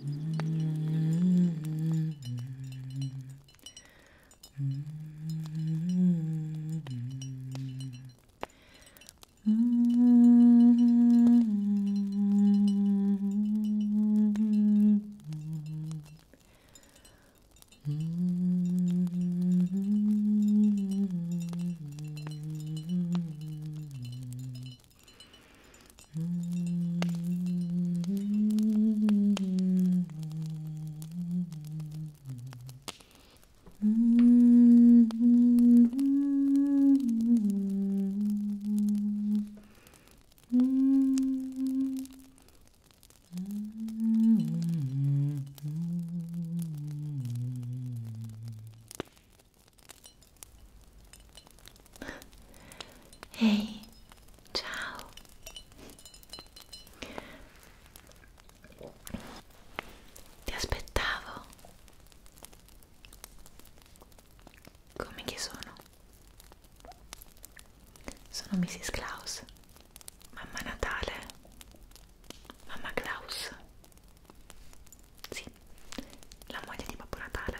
Ehi, ciao. Ti aspettavo. Come chi sono? Sono Mrs. Claus, mamma Natale, mamma Klaus. Sì, la moglie di Babbo Natale.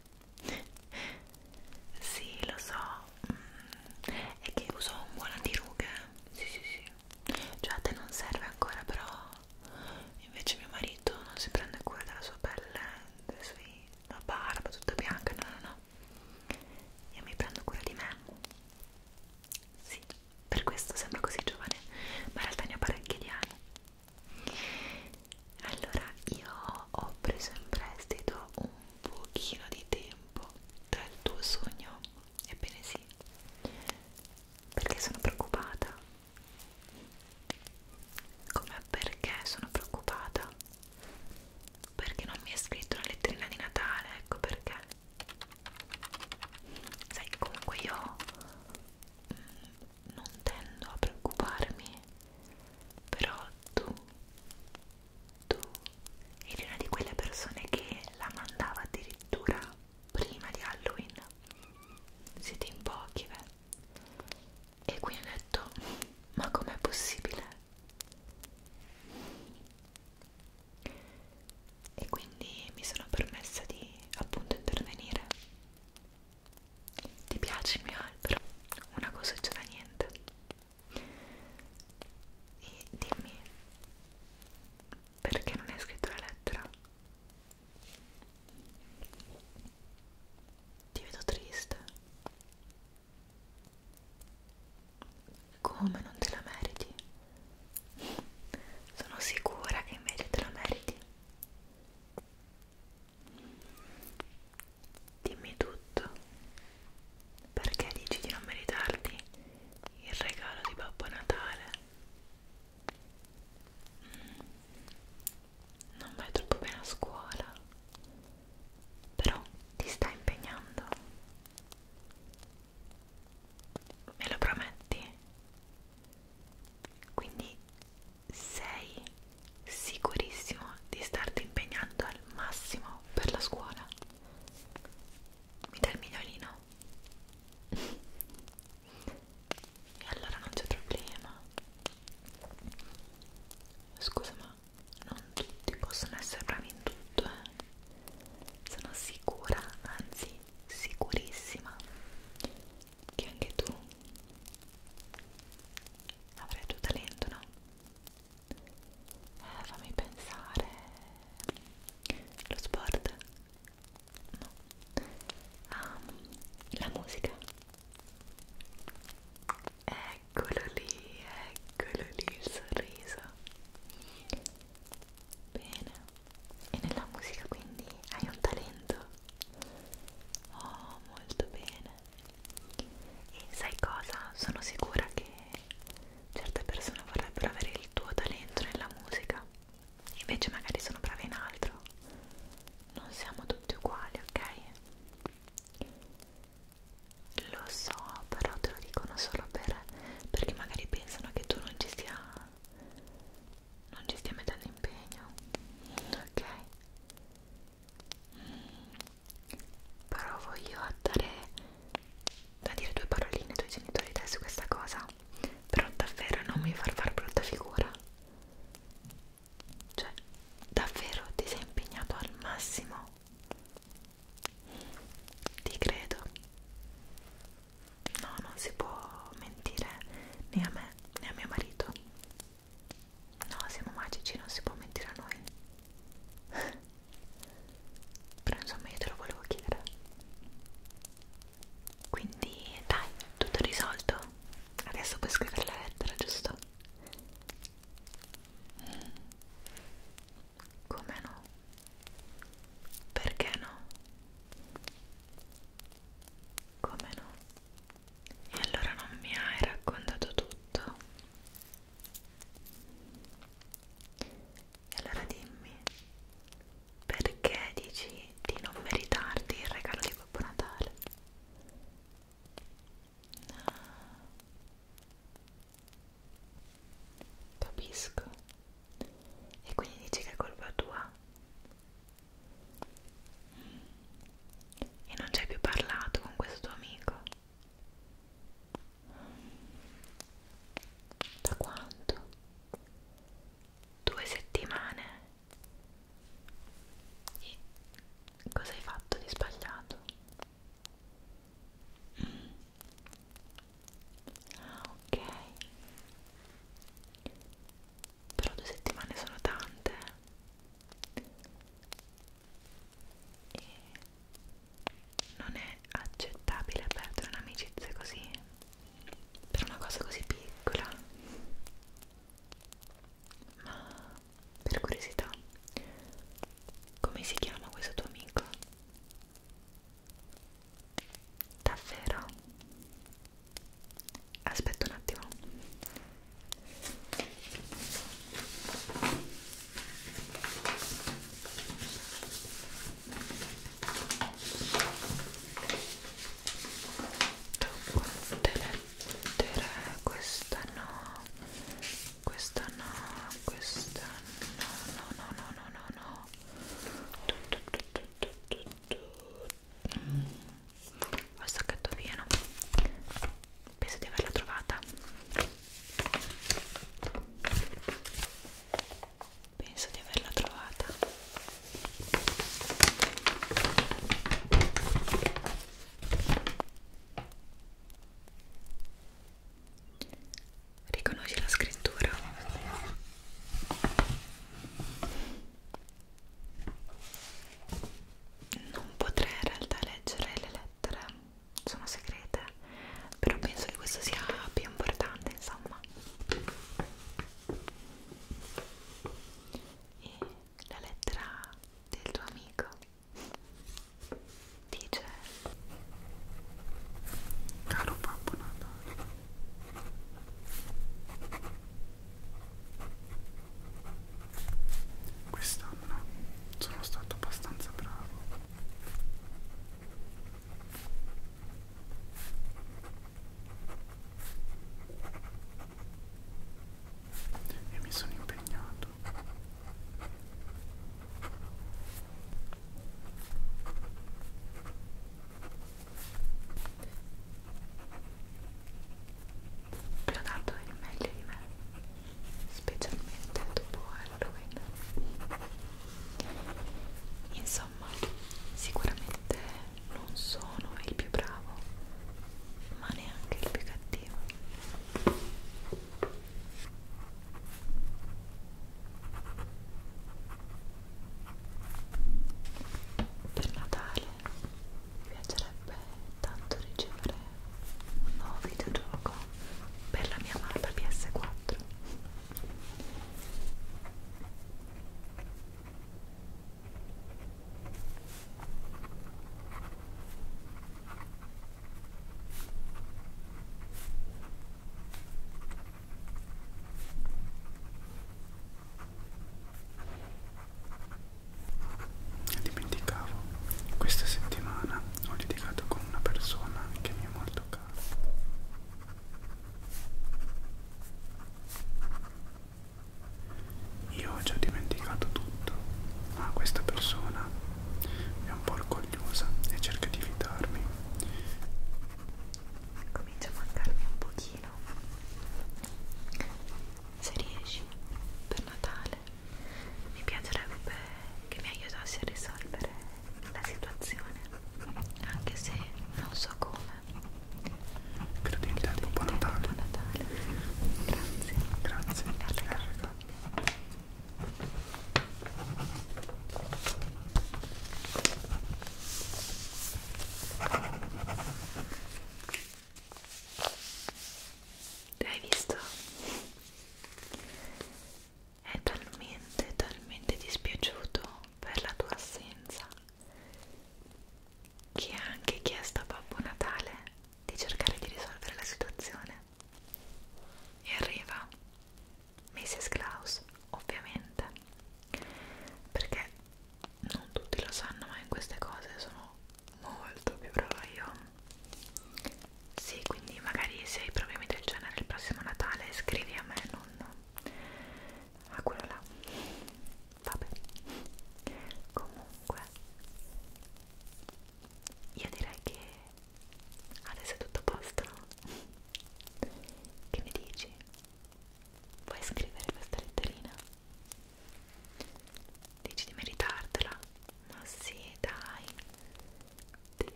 Sì, lo so. È che uso un buon antirughe. Sì, sì, sì. Cioè a te non serve ancora, però invece mio marito non si prende cura della sua pelle, la barba tutta bianca, no, no, no. Io mi prendo cura di me. Sì, per questo sembro così giovane, ma in realtà ne ho parecchi di anni. Allora, io ho preso in prestito un pochino di tempo tra il tuo sogno, ebbene sì, perché sono preoccupata. Come perché sono preoccupata? Perché non mi hai scritto una letterina di Natale, ecco perché. Sai, comunque io non tendo a preoccuparmi, però tu eri una di quelle persone che la mandava addirittura prima di Halloween. Siete in pochi, beh. E quindi ho detto, ma com'è possibile? E quindi mi sono permessa di appunto intervenire. Ti piace il mio albero? Una cosa c'è da niente. E dimmi, perché non hai scritto la lettera? Ti vedo triste. Come non te la meriti? Sono sicura che invece te la meriti. Dimmi tutto. Perché dici di non meritarti il regalo di Babbo Natale? Non vai troppo bene a scuola, però ti stai impegnando. Me lo prometti? Quindi sei sicurissimo di starti impegnando al massimo per la scuola? Mi dai il migliolino? E allora non c'è problema. Scusa, ma non tutti possono essere bravi in tutto, eh? Sono sicura, anzi sicurissima, che anche tu avrai il tuo talento, no? Fammi pensare. Lo sport? No. Ah, la musica? Eccolo lì il sorriso. Bene. E nella musica quindi hai un talento? Oh, molto bene. E sai cosa? Sono sicura che certe persone vorrebbero avere il tuo talento nella musica, invece magari sono brave in altro. Non siamo tutti uguali, ok? Lo so, però te lo dicono solo perché magari pensano che tu non ci stia mettendo impegno, ok? Provo io a dire due paroline ai tuoi genitori adesso su questa cosa, però davvero non mi far fare brutta figura. Cioè,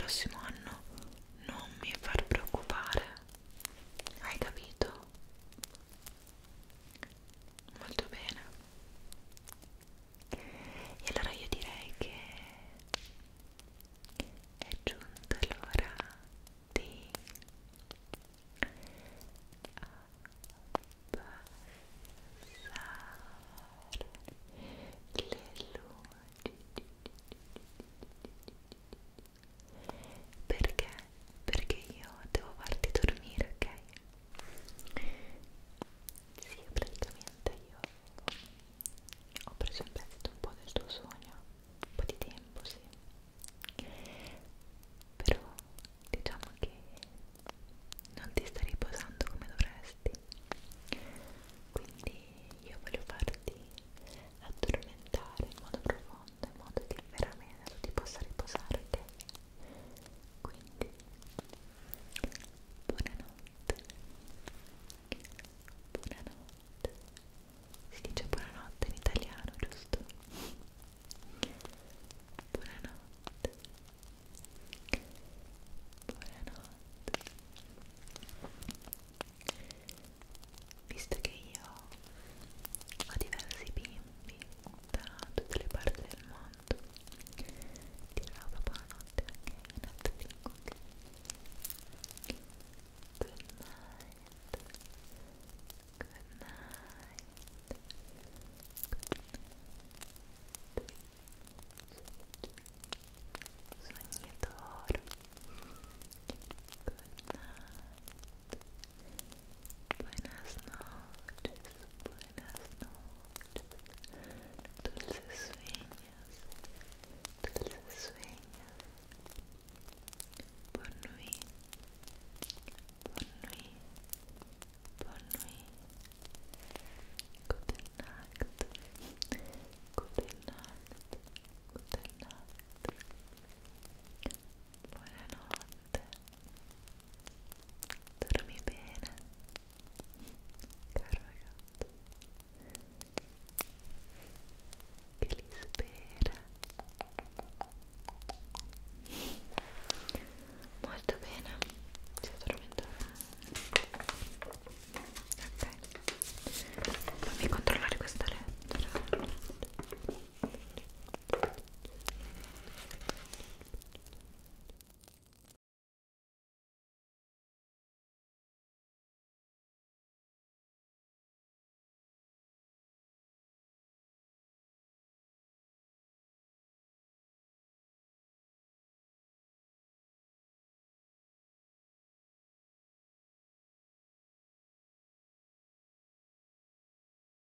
prossimo